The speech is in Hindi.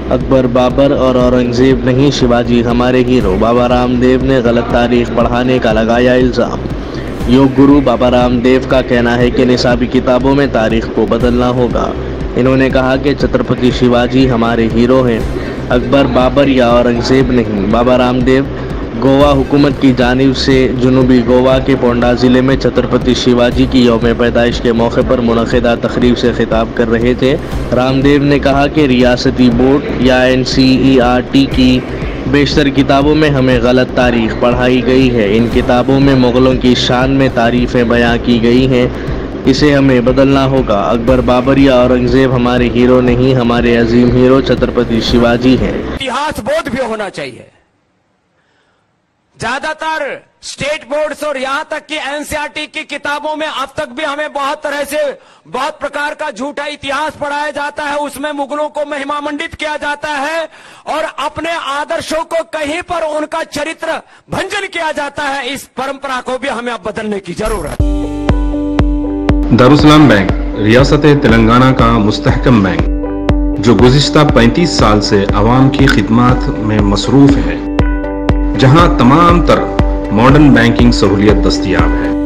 अकबर बाबर और औरंगजेब नहीं, शिवाजी हमारे हीरो। बाबा रामदेव ने गलत तारीख पढ़ाने का लगाया इल्ज़ाम। योग गुरु बाबा रामदेव का कहना है कि निसाबी किताबों में तारीख को बदलना होगा। इन्होंने कहा कि छत्रपति शिवाजी हमारे हीरो हैं, अकबर बाबर या औरंगजेब नहीं। बाबा रामदेव गोवा हुकूमत की जानिब से जुनूबी गोवा के पोंडा ज़िले में छत्रपति शिवाजी की यौम पैदाइश के मौके पर मुनक़िदा तकरीब से खिताब कर रहे थे। रामदेव ने कहा कि रियासती बोर्ड या NCERT की बेशतर किताबों में हमें गलत तारीख पढ़ाई गई है। इन किताबों में मुग़लों की शान में तारीफ़ें बयां की गई हैं, इसे हमें बदलना होगा। अकबर बाबर या औरंगजेब हमारे हीरो नहीं, हमारे अजीम हीरो छत्रपति शिवाजी हैं। इतिहास बोध भी होना चाहिए। ज्यादातर स्टेट बोर्ड्स और यहां तक कि NCERT की किताबों में अब तक भी हमें बहुत तरह से बहुत प्रकार का झूठा इतिहास पढ़ाया जाता है। उसमें मुगलों को महिमामंडित किया जाता है और अपने आदर्शों को कहीं पर उनका चरित्र भंजन किया जाता है। इस परंपरा को भी हमें अब बदलने की जरूरत है। दारुस्सलाम बैंक रियासत तेलंगाना का मुस्तहकम बैंक जो गुज़िश्ता 35 साल से आवाम की खिदमत में मसरूफ है, जहां तमाम तर मॉडर्न बैंकिंग सहूलियत दस्तयाब है।